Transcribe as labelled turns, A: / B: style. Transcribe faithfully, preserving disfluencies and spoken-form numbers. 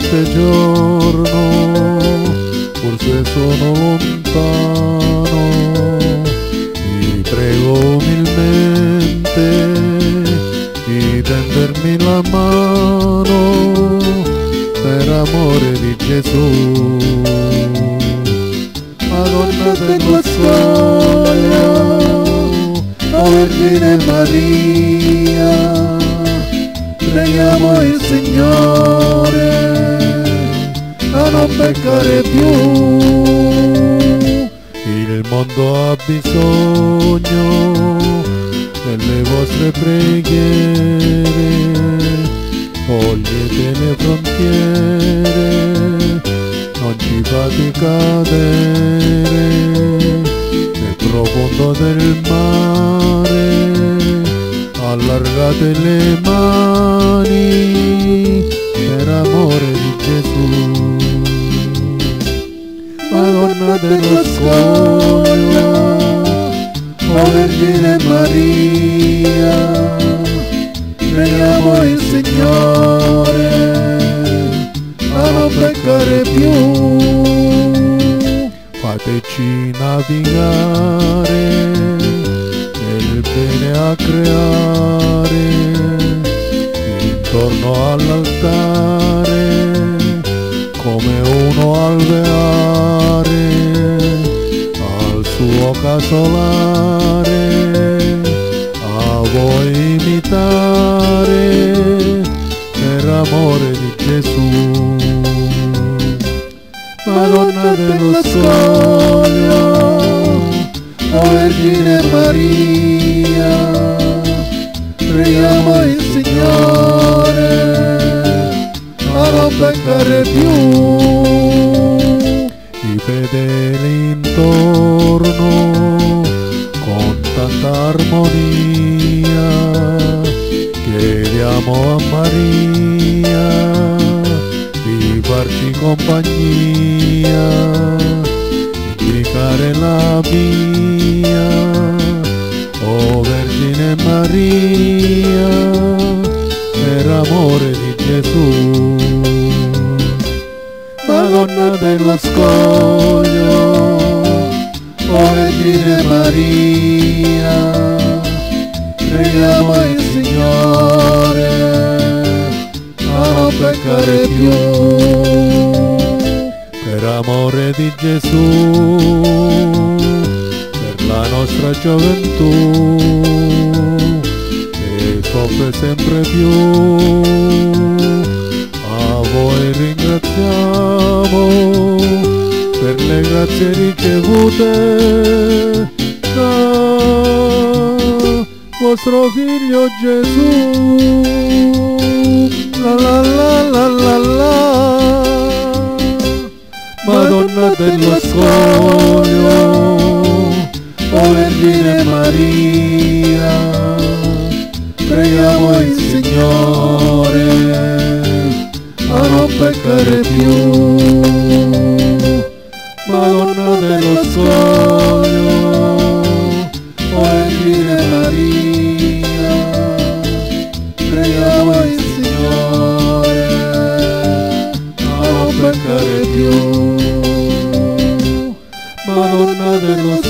A: notte e giorno, forse sono lontano, ti prego umilmente di tendermi la mano per amore di Gesù. Madonna dello Scoglio, o Vergine Maria, preghiamo il Signore a non peccare più. Il mondo ha bisogno delle vostre preghiere, togliete le frontiere, non ci fate cadere nel profondo del mare, allargate le mani per amore di Gesù. Madonna dello Scoglio, o Vergine Maria, preghiamo il Signore a non peccare più. Fateci navigare nel bene a creare, intorno all'altare, come uno alveare al suo casolare, a voi imitare per amore di Gesù. Madonna dello Scoglio, o Vergine Maria, preghiamo il Signore a non peccare più. I fedeli intorno con tanta armonia chiediamo a Maria di farci compagnia, indicare la via, o Vergine Maria, per amore di Gesù. Madonna dello Scoglio, o Vergine Maria, preghiamo il Signore a non peccare più. Per amore di Gesù, per la nostra gioventù che soffre sempre più, a voi ringraziamo per le grazie ricevute da vostro Figlio Gesù. La la la la la la. Madonna dello Scoglio, o Vergine Maria, preghiamo il Signore a non peccare più. Madonna dello Scoglio, o Vergine Maria, preghiamo il Signore a non peccare più. Madonna dello